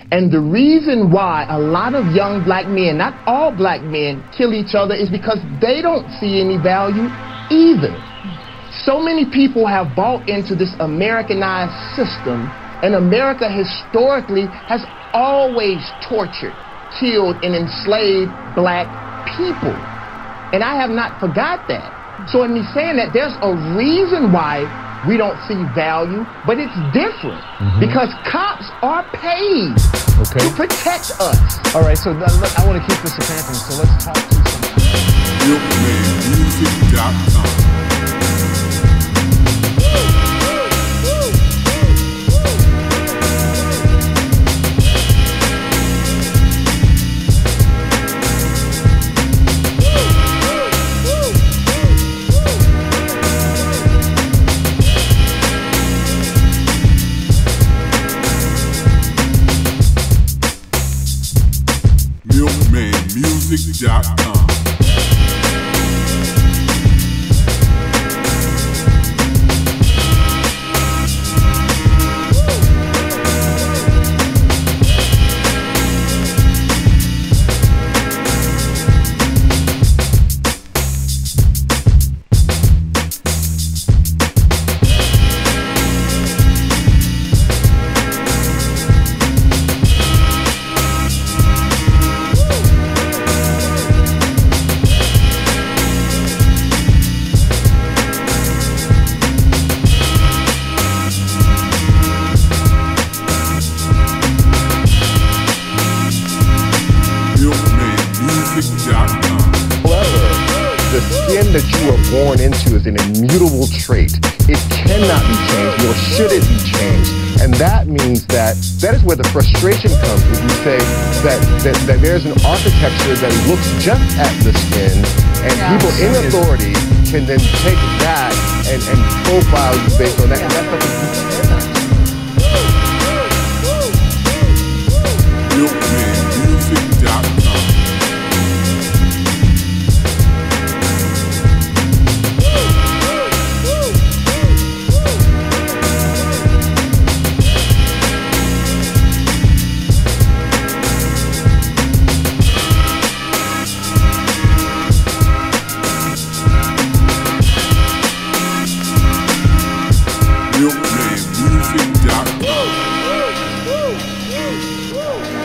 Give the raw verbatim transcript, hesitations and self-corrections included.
And the reason why a lot of young black men, not all black men, kill each other is because they don't see any value either. So many people have bought into this Americanized system, and America historically has always tortured, killed, and enslaved black people. And I have not forgot that. So in me saying that, there's a reason why we don't see value, but it's different. Mm-hmm. Because cops are paid okay. to protect us. All right, so th I want to keep this a pampering, so let's talk to some. Milkman Music dot com. Milkman Music dot com. The skin that you are born into is an immutable trait. It cannot be changed, nor should it be changed. And that means that that is where the frustration comes when you say that, that, that there's an architecture that looks just at the skin, and yeah, people in authority can then take that and, and profile you based on that. And that's something you cannot. Milkman Music dot com. Milkman Music dot com.